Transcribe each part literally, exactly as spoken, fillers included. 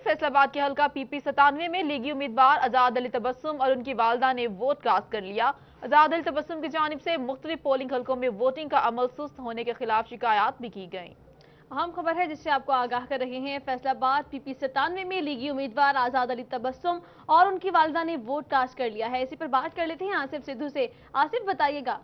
फैसलाबाद के हल्का पीपी सतानवे में लीगी उम्मीदवार आजाद अली तबस्सुम और उनकी वालदा ने वोट कास्ट कर लिया। आजाद अली तबस्सुम की जानिब से मुख्तलिफ पोलिंग हल्कों में वोटिंग का अमल सुस्त होने के खिलाफ शिकायत भी की गई। अहम खबर है जिससे आपको आगाह कर रहे हैं। फैसलाबाद पीपी सतानवे में लीगी उम्मीदवार आजाद अली तबस्सुम और उनकी वालदा ने वोट कास्ट कर लिया है। इसी पर बात कर लेते हैं आसिफ सिद्धू से। आसिफ, बताइएगा।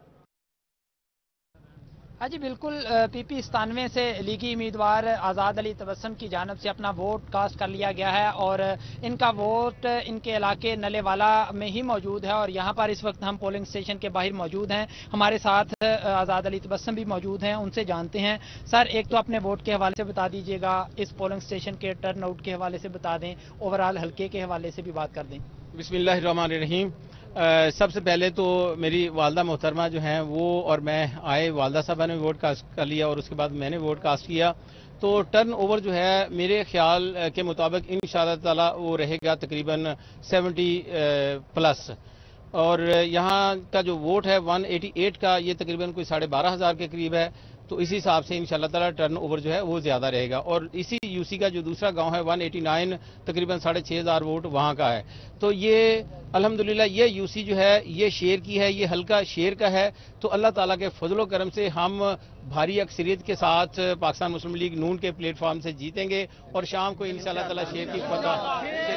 हाँ जी, बिल्कुल। पीपी सतानवे से लीगी उम्मीदवार आज़ाद अली तबस्सुम की जानब से अपना वोट कास्ट कर लिया गया है और इनका वोट इनके इलाके नलेवाला में ही मौजूद है और यहाँ पर इस वक्त हम पोलिंग स्टेशन के बाहर मौजूद हैं। हमारे साथ आज़ाद अली तबस्सुम भी मौजूद हैं, उनसे जानते हैं। सर, एक तो अपने वोट के हवाले से बता दीजिएगा, इस पोलिंग स्टेशन के टर्न आउट के हवाले से बता दें, ओवरऑल हल्के के हवाले से भी बात कर दें। बिस्मिल्लाहिर्रहमानिर्रहीम। Uh, सबसे पहले तो मेरी वालदा मोहतरमा जो हैं वो और मैं आए, वालदा साहबा ने वोट कास्ट कर लिया और उसके बाद मैंने वोट कास्ट किया। तो टर्न ओवर जो है मेरे ख्याल के मुताबिक इंशाअल्लाह ताला वो रहेगा तकरीबन सत्तर प्लस। और यहाँ का जो वोट है एक सौ अट्ठासी का, ये तकरीबन कोई साढ़े बारह हज़ार के करीब है। तो इसी हिसाब से इंशाअल्लाह ताला टर्न ओवर जो है वो ज्यादा रहेगा। और इसी यूसी का जो दूसरा गांव है एक सौ नवासी, तकरीबन साढ़े छः हज़ार वोट वहाँ का है। तो ये अल्हम्दुलिल्लाह ये यूसी जो है ये शेर की है, ये हल्का शेर का है। तो अल्लाह ताला के फजलो करम से हम भारी अक्सरियत के साथ पाकिस्तान मुस्लिम लीग नून के प्लेटफॉर्म से जीतेंगे और शाम को इंशाअल्लाह ताला शेर की फतह।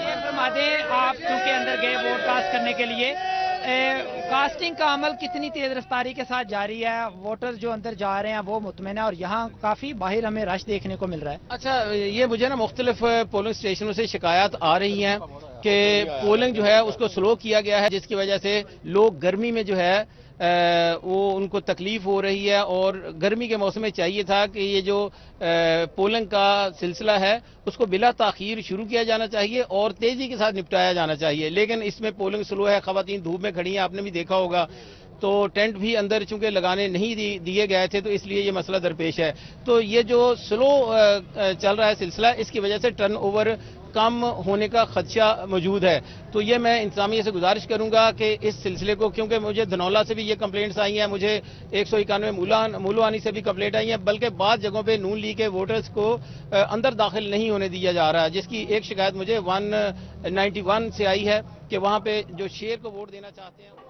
आप चूंकि अंदर गए वोट कास्ट करने के लिए, ए, कास्टिंग का अमल कितनी तेज रफ्तारी के साथ जारी है? वोटर जो अंदर जा रहे हैं वो मुतमईन है और यहाँ काफी बाहर हमें रश देखने को मिल रहा है। अच्छा, ये मुझे ना मुख्तलिफ पोलिंग स्टेशनों से शिकायत आ रही हैं कि पोलिंग जो है उसको स्लो किया गया है, जिसकी वजह से लोग गर्मी में जो है वो उनको तकलीफ हो रही है। और गर्मी के मौसम में चाहिए था कि ये जो पोलिंग का सिलसिला है उसको बिला ताखीर शुरू किया जाना चाहिए और तेजी के साथ निपटाया जाना चाहिए, लेकिन इसमें पोलिंग स्लो है। खवातीन धूप में खड़ी हैं, आपने भी देखा होगा। तो टेंट भी अंदर चूंकि लगाने नहीं दिए गए थे, तो इसलिए ये मसला दरपेश है। तो ये जो स्लो चल रहा है सिलसिला, इसकी वजह से टर्न ओवर कम होने का खदशा मौजूद है। तो ये मैं इंतजामिया से गुजारिश करूंगा कि इस सिलसिले को, क्योंकि मुझे धनौला से भी ये कंप्लेंट्स आई हैं, मुझे एक सौ इक्यानवे मूलानी से भी कंप्लेंट आई है, बल्कि बाद जगहों पे नून लीग के वोटर्स को अंदर दाखिल नहीं होने दिया जा रहा है, जिसकी एक शिकायत मुझे एक सौ इक्यानवे से आई है कि वहां पे जो शेर को वोट देना चाहते हैं